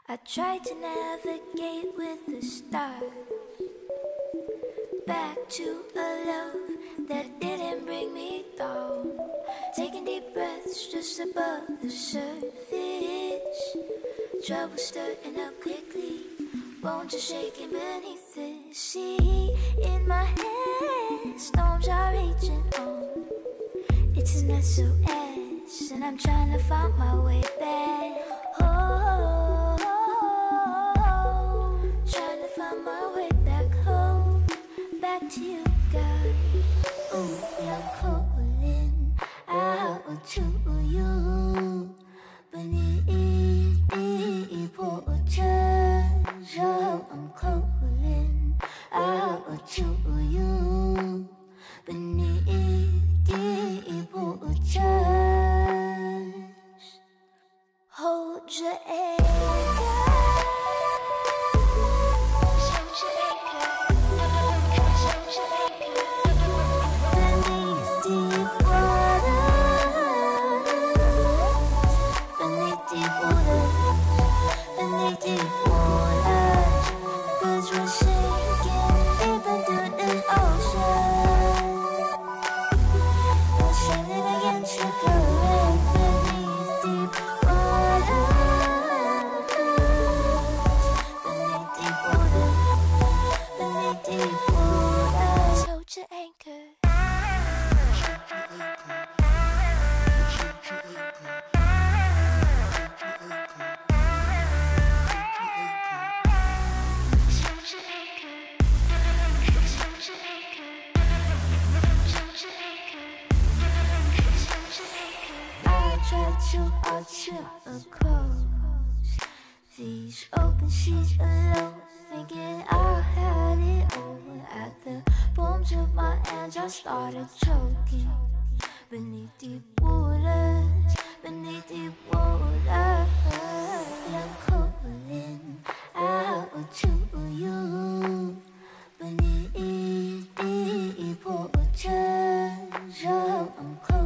I tried to navigate with the stars, back to a love that didn't bring me down. Taking deep breaths just above the surface. Trouble stirring up quickly, bones are shaking beneath the sea. In my head, storms are raging on. It's an SOS, and I'm trying to find my way back home. Trying to find my way back home, back to you guys. Ooh, I'm calling out to you beneath the porches. Oh, I'm calling out to you beneath the porches. Hold your anchor. Across these open seas alone, thinking I had it over. At the palms of my hands I started choking beneath deep waters, beneath deep waters. I'm calling out to you beneath deep waters. Oh, I'm calling